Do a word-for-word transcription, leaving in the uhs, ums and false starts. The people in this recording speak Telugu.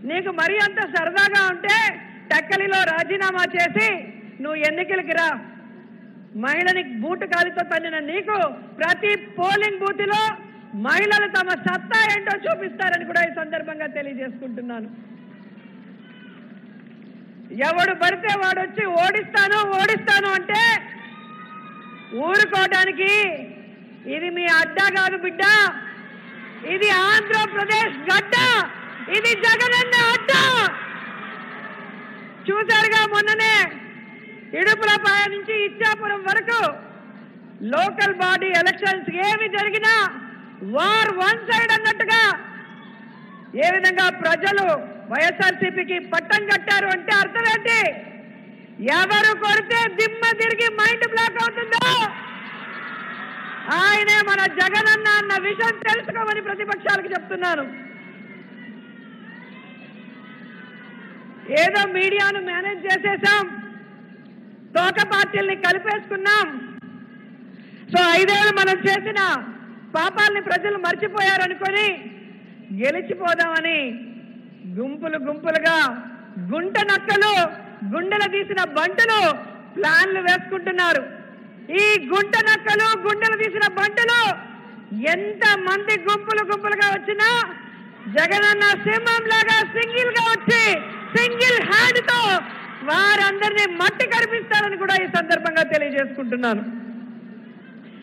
నీకు మరీ అంత సరదాగా ఉంటే టక్కలిలో రాజీనామా చేసి నువ్వు ఎన్నికలకి రా. మహిళని బూటు కాలితో తన్నిన నీకు ప్రతి పోలింగ్ బూత్ లో మహిళలు తమ సత్తా ఏంటో చూపిస్తారని కూడా ఈ సందర్భంగా తెలియజేసుకుంటున్నాను. ఎవడు పడితే వాడు వచ్చి ఓడిస్తాను ఓడిస్తాను అంటే ఊరుకోవడానికి ఇది మీ అడ్డా కాదు బిడ్డ, ఇది ఆంధ్రప్రదేశ్ గడ్డ, ఇది జగనన్న అడ్డా. చూశారుగా మొన్ననే ఇడుపులపాయ నుంచి ఇచ్చాపురం వరకు లోకల్ బాడీ ఎలక్షన్స్ ఏమి జరిగినా వార్ వన్ సైడ్ అన్నట్టుగా ఏ విధంగా ప్రజలు వైఎస్ఆర్సీపీకి పట్టం కట్టారు అంటే అర్థం ఏంటి? ఎవరు కొడితే దిమ్మ తిరిగి మైండ్ బ్లాక్ అవుతుందో ఆయనే మన జగనన్న అన్న విషయం తెలుసుకోమని ప్రతిపక్షాలకు చెప్తున్నాను. ఏదో మీడియాను మేనేజ్ చేసేసాం, తోక పార్టీల్ని కలిపేసుకున్నాం, సో ఐదేళ్ళు మనం చేసిన పాపాలని ప్రజలు మర్చిపోయారనుకొని గెలిచిపోదామని గుంపులు గుంపులుగా గుంట నక్కలు గుండెలు తీసిన బంటులు ప్లాన్లు వేసుకుంటున్నారు. ఈ గుంట నక్కలు గుండెలు తీసిన బంటులు ఎంత మంది గుంపులు గుంపులుగా వచ్చినా జగనన్న సింహం లాగా సింగిల్ గా వచ్చి సింగిల్ హ్యాండ్ తో వారందరినీ మట్టి కనిపిస్తారని కూడా ఈ సందర్భంగా తెలియజేసుకుంటున్నాను.